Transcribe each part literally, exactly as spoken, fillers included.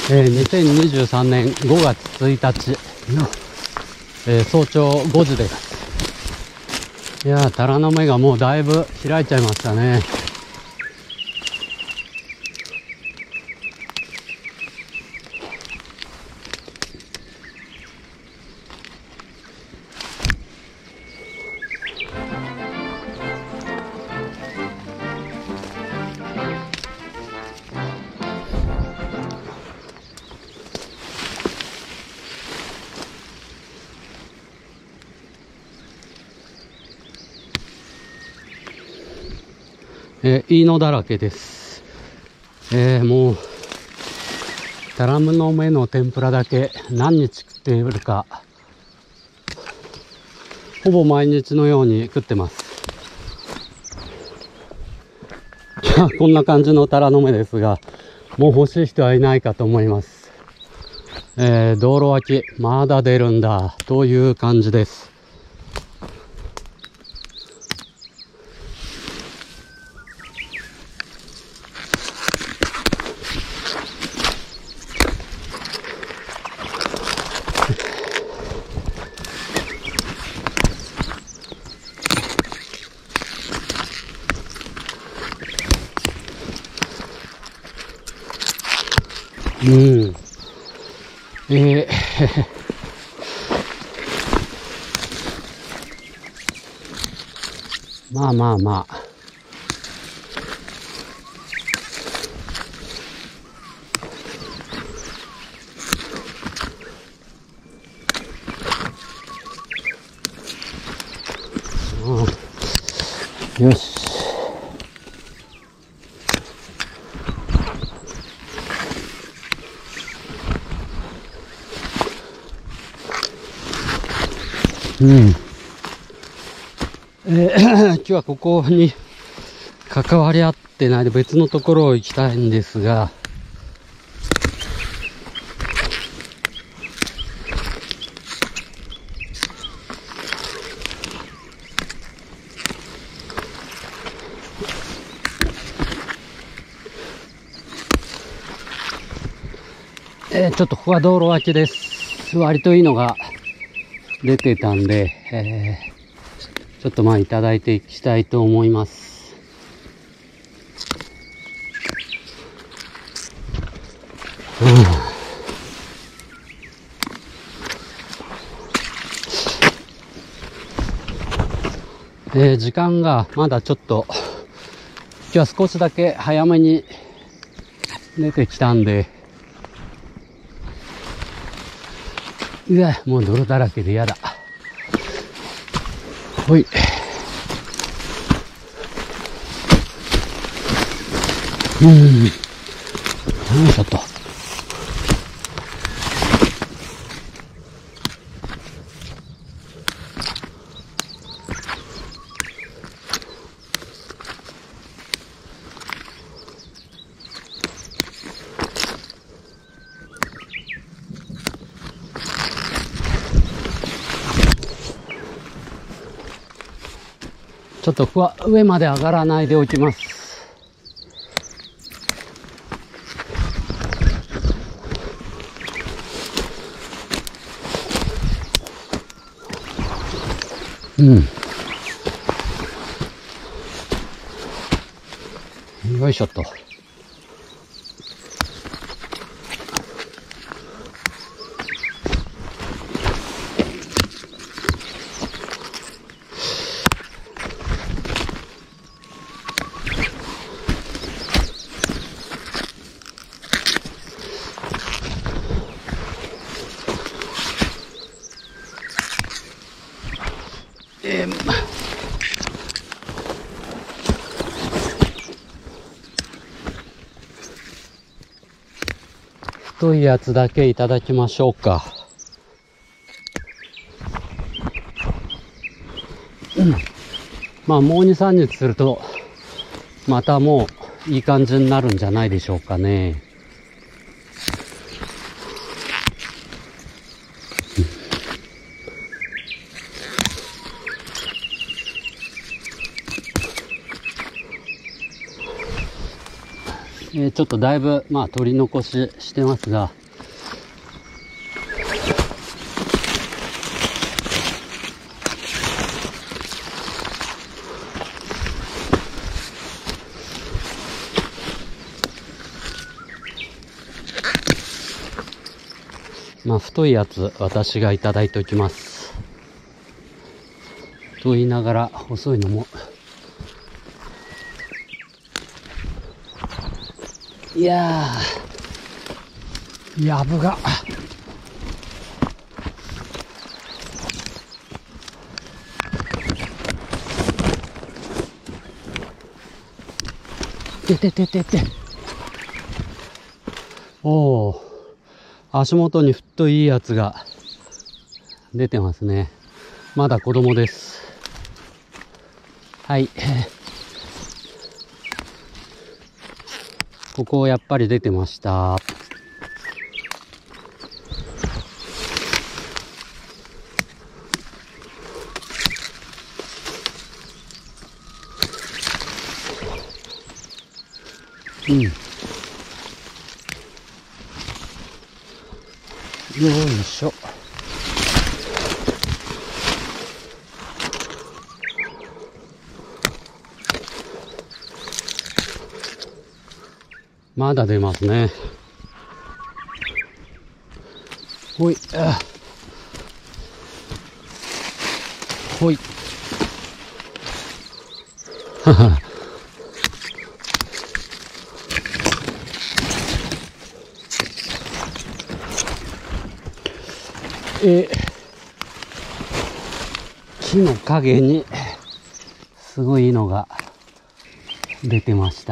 えー、にせんにじゅうさんねんごがつついたちの、えー、早朝ごじです。いやー、タラの芽がもうだいぶ開いちゃいましたね。えー、いいのだらけです。えー、もう、タラの芽の天ぷらだけ何日食っているか、ほぼ毎日のように食ってます。こんな感じのタラの芽ですが、もう欲しい人はいないかと思います。えー、道路脇、まだ出るんだ、という感じです。うん。えー、まあまあまあ。うん、よし。うん。えー、今日はここに関わり合ってないで別のところを行きたいんですが、えー、ちょっとここは道路脇です。割といいのが出てたんで、えー、ちょっとまあいただいていきたいと思います。うん、えー、時間がまだちょっと今日は少しだけ早めに出てきたんで、うわ、もう泥だらけで嫌だ。ほい。うん。よいしょっと。ちょっとふわ上まで上がらないでおきます。うん。よいしょっと。えー、太いやつだけいただきましょうか。うん。まあもうに、さんにちするとまたもういい感じになるんじゃないでしょうかね。えー、ちょっとだいぶまあ取り残ししてますが、 まあ太いやつ私がいただいておきます。と言いながら細いのも。いやー、やぶが。ててててて。おお、足元に太いやつが出てますね。まだ子供です。はい。ここやっぱり出てました。うん。よいしょ。まだ出ますね。ほい。あほい。はは。え、木の陰にすごいのが出てました。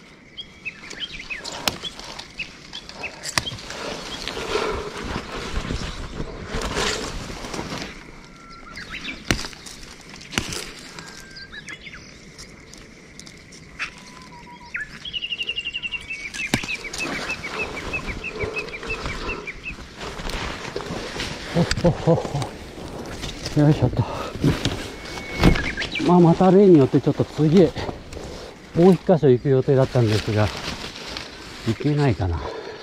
ほほほほ。よいしょと。まあまた例によってちょっと次もう一箇所行く予定だったんですが行けないかな。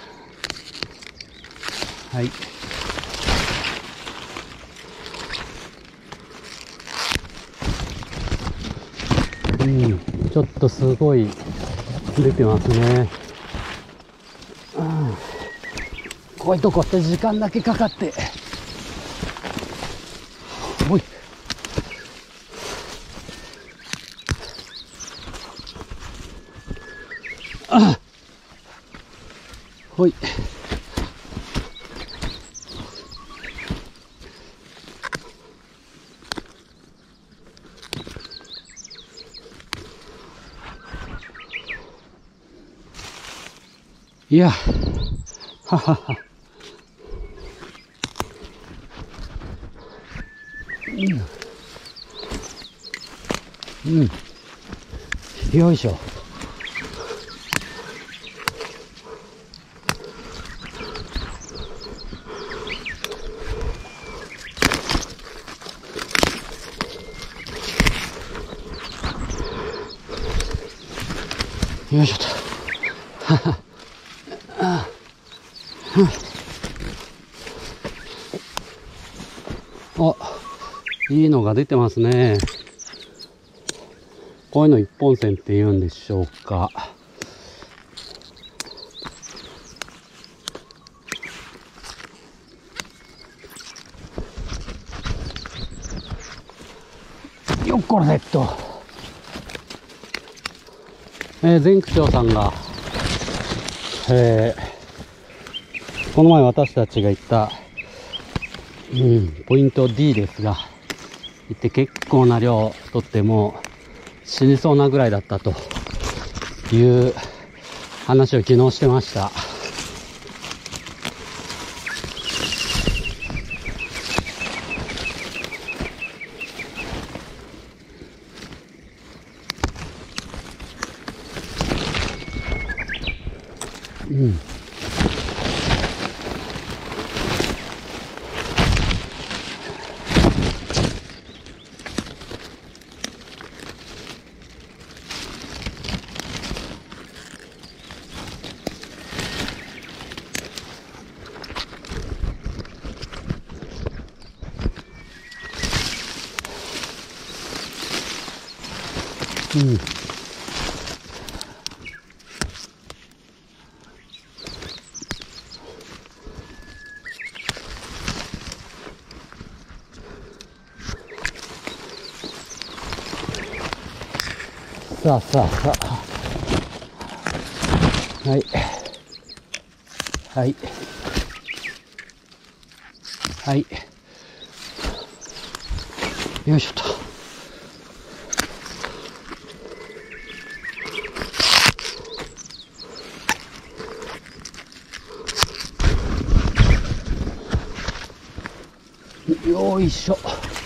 はい。うん、ちょっとすごい出てますね。うん、こういうとこって時間だけかかって。ほい。あほい。いや、ははは。うん。うん。よいしょ。よいしょと。はは。ああ、いいのが出てますね。こういうの一本線って言うんでしょうか。よっこらせっと。えー、前区長さんが、えー、この前私たちが行った、うん、ポイント ディー ですが、行って結構な量取っても死にそうなぐらいだったという話を昨日してました。うん。うん。 さあさあさあ。はい。はい。はい。よいしょと。よいしょ。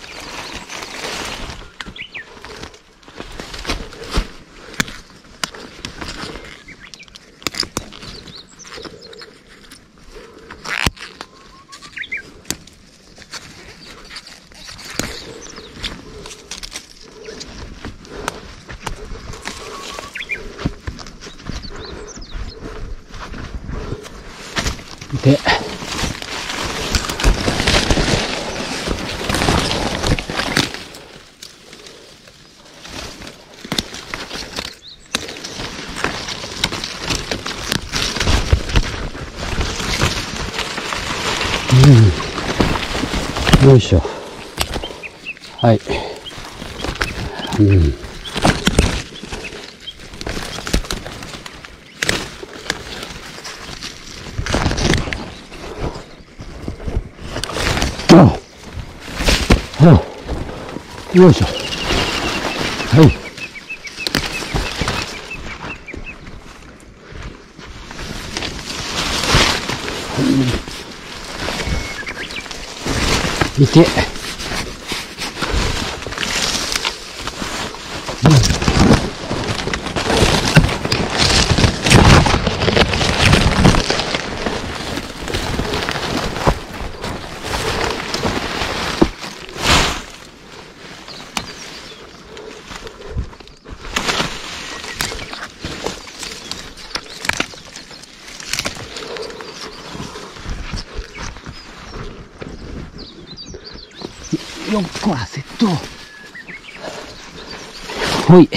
で、うん、よいしょ。はい。うん。よいしょ。はい。見て。よっこらせっと。ほい。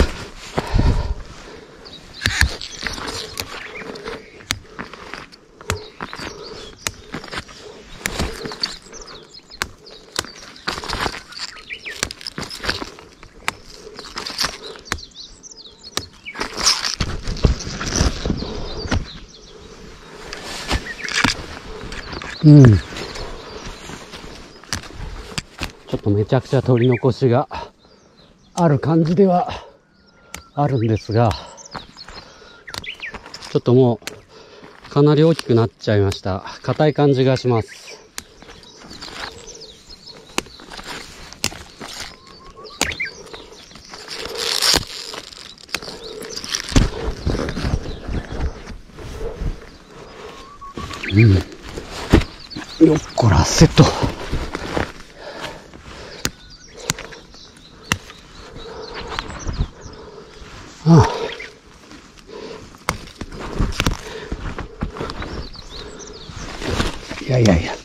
うん。ちょっとめちゃくちゃ取り残しがある感じではあるんですが、ちょっともうかなり大きくなっちゃいました。硬い感じがします。うん。よっこらせと。ああ。いやいやいや。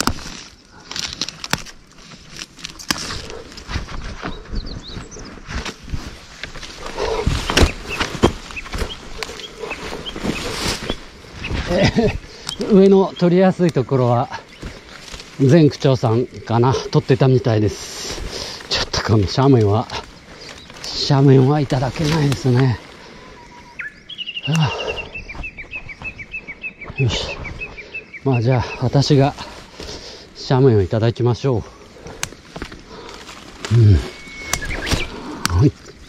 えー、上の取りやすいところは前区長さんかな、取ってたみたいです。ちょっとこの斜面は斜面はいただけないですね。はあ、よし。まあじゃあ私が斜面をいただきましょう。うん。はい。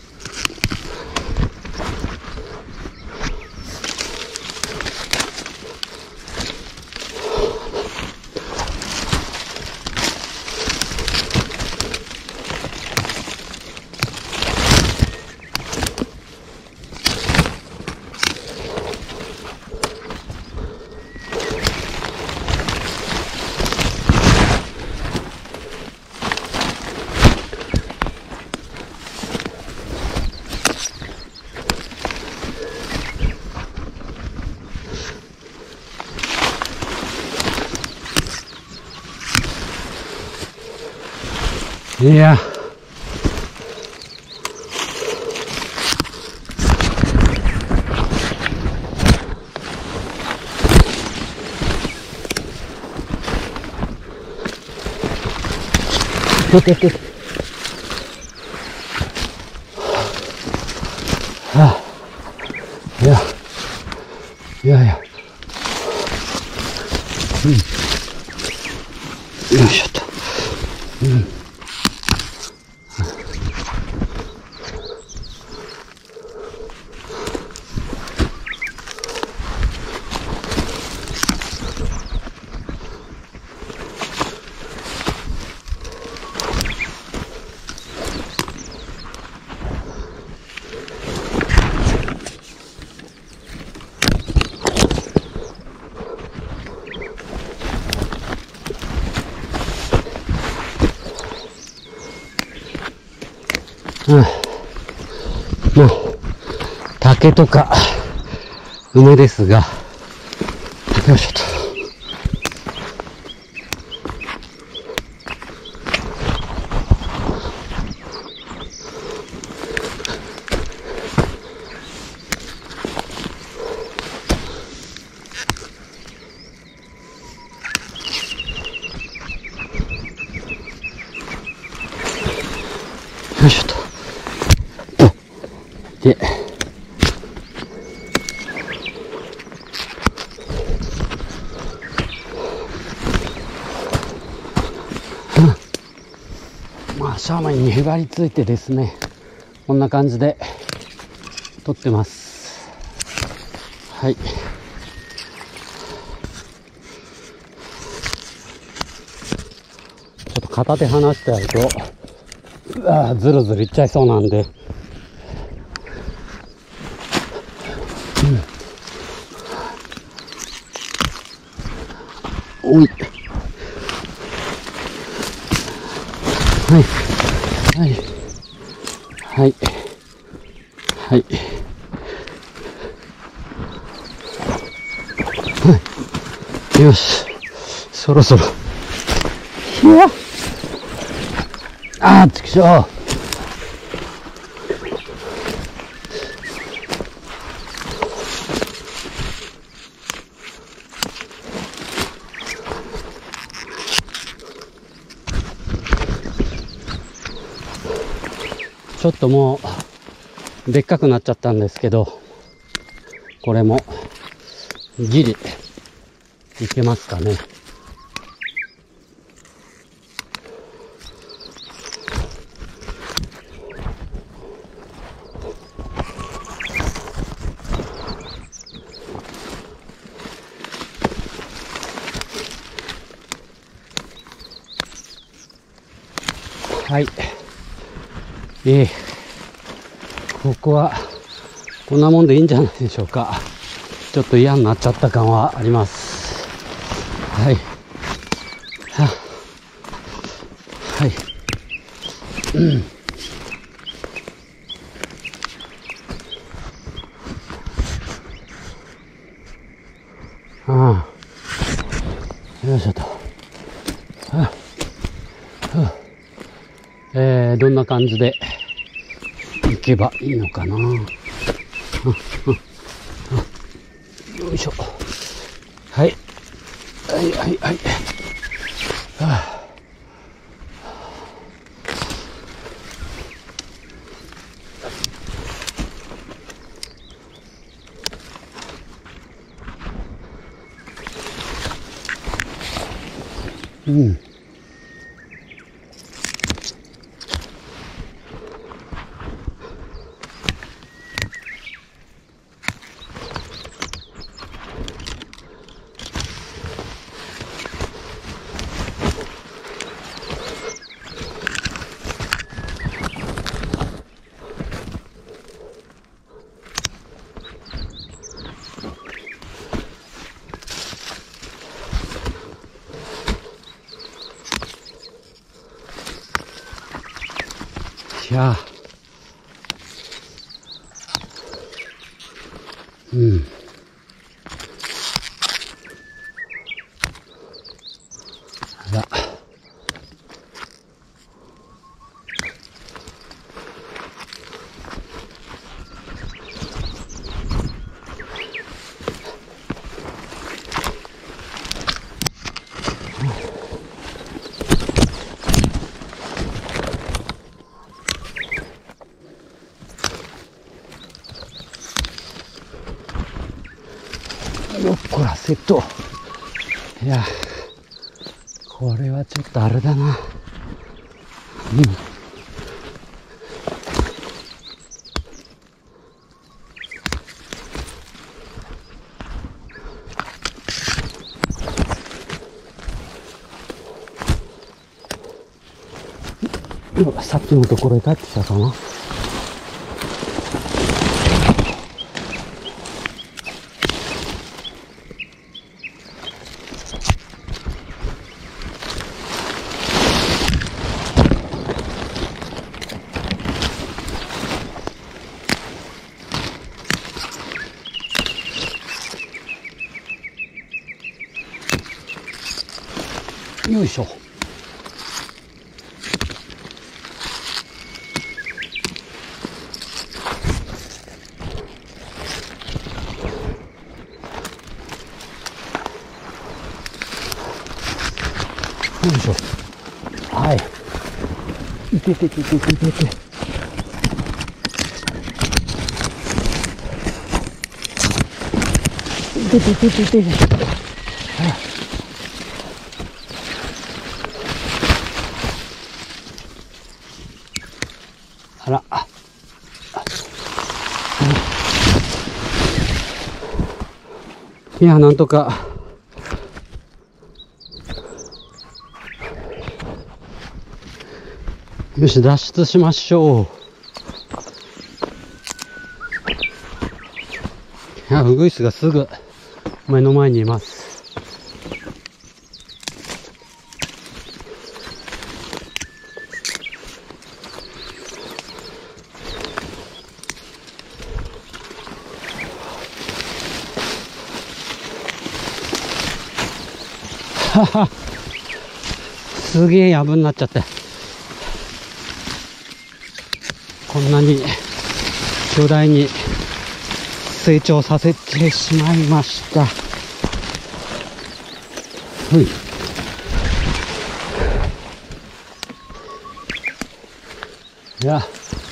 いや。 はあ、いや、いやいや、うん、よいしょっと、うん。うん、まあ、竹とか梅ですが、よいしょっと。よいしょっと。で、うん、まあ斜面にへばりついてですね、こんな感じで撮ってます。はい。ちょっと片手離してやると、うわ、ずるずるいっちゃいそうなんで、うん、おい、はいはいはいはい、はい、よし、そろそろ、いや、あー、ちくしょう。ちょっともうでっかくなっちゃったんですけど、これもギリいけますかね。はい。ええ、ここはこんなもんでいいんじゃないでしょうか。ちょっと嫌になっちゃった感はあります。はい。ははい。うん。ああ。よいしょと。はあはあ、えー、どんな感じで行けばいいのかな。よいしょ。はい。はいはいはい。はあ、うん。いや、うん。あら。 よっこらせと。いや、これはちょっとあれだな。うん。さっきのところへ帰ってきたかな。よいしょ。よいしょ。はい。いててててててて。いてててててて。あら。いや、なんとか。よし、脱出しましょう。いや、ウグイスがすぐ目の前にいます。はは、すげえやぶになっちゃって。こんなに巨大に成長させてしまいました。ほい。いや、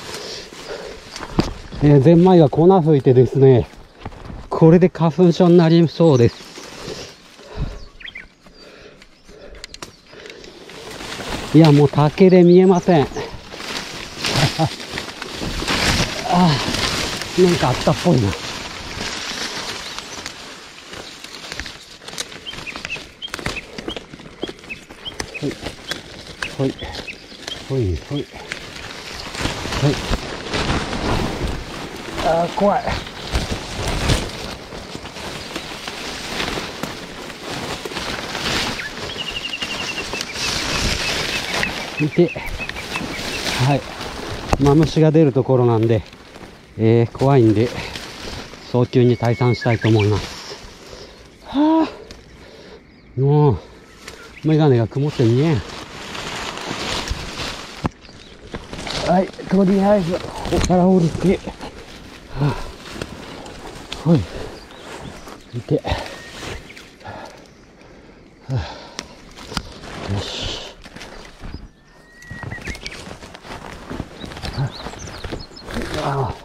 えー、ゼンマイが粉吹いてですね、これで花粉症になりそうです。いや、もう竹で見えません。ああ、なんかあったっぽいな。ほい、ほい、ほい、ほい。はい。あー、怖い。見て。はい。マムシが出るところなんで、えー、怖いんで、早急に退散したいと思います。はあ。もう、メガネが曇って見えん。はい、とりあえず、ここから降りて、はあ、はい、見て、はあ、よし。はあ、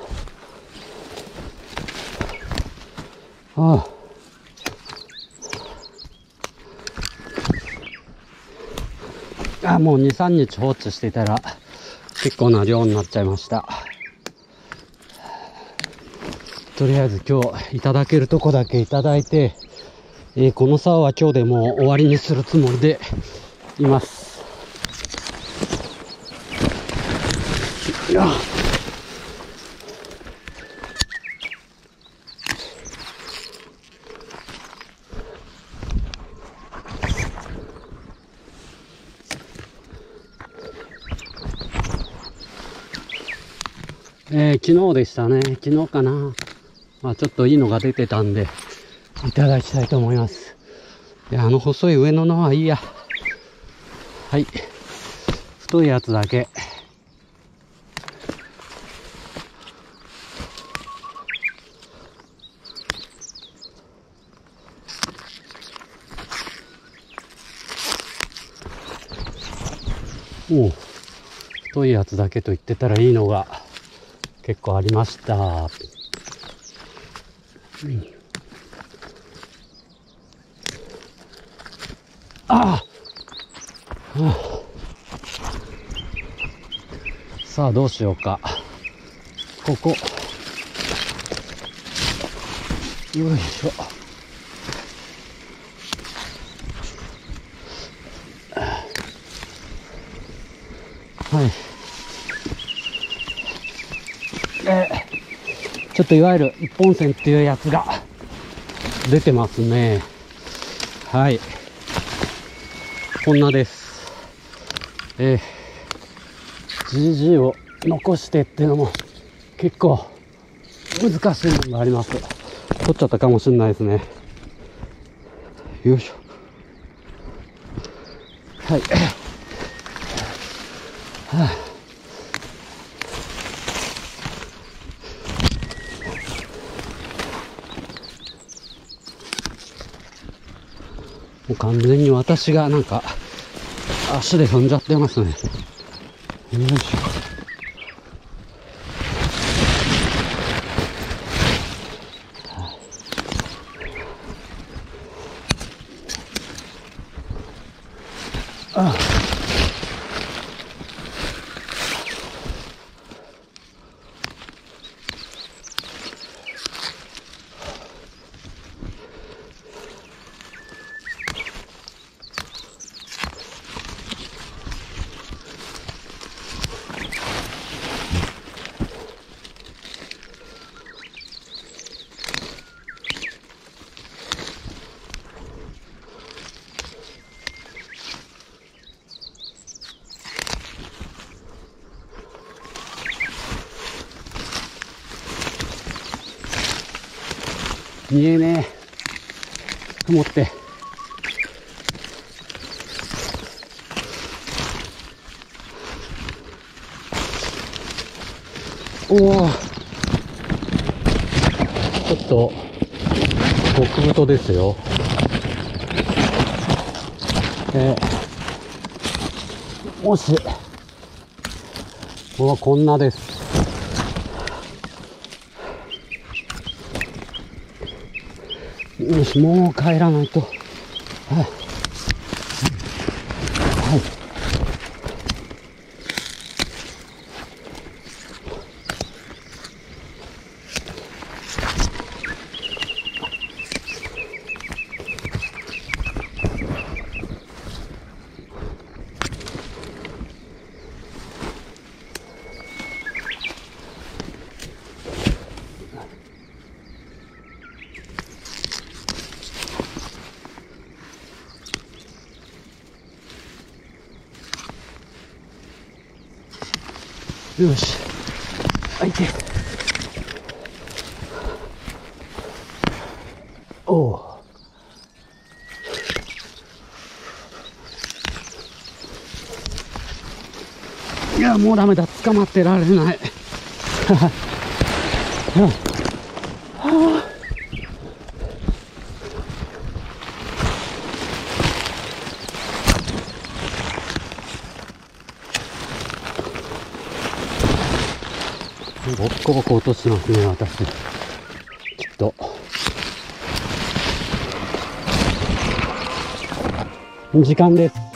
ああ、あ、もうに、さんにち放置してたら、結構な量になっちゃいました。とりあえず今日いただけるとこだけいただいて、えー、この竿は今日でもう終わりにするつもりでいます。いや、えー、昨日でしたね。昨日かな。まあちょっといいのが出てたんで、いただきたいと思います。いや、あの細い上ののはいいや。はい。太いやつだけ。おう。太いやつだけと言ってたらいいのが結構ありました。うん、 ああ、はあ、さあどうしようか。ここよいしょ。はい。えー、ちょっといわゆる一本線っていうやつが出てますね。はい。こんなです。えー、ジージー を残してっていうのも結構難しいのがあります。取っちゃったかもしれないですね。よいしょ。はい。はあ、もう完全に私がなんか足で踏んじゃってますね。よいしょ。ああ、見えねえ。曇って。おお。ちょっと、極太ですよ。えー、もし、うわ、こんなです。よし、もう帰らないと。はい。はい。よし。あいて。おお。いや、もうダメだ。捕まってられない。ボッコボコ落としてますね、私。きっと。時間です。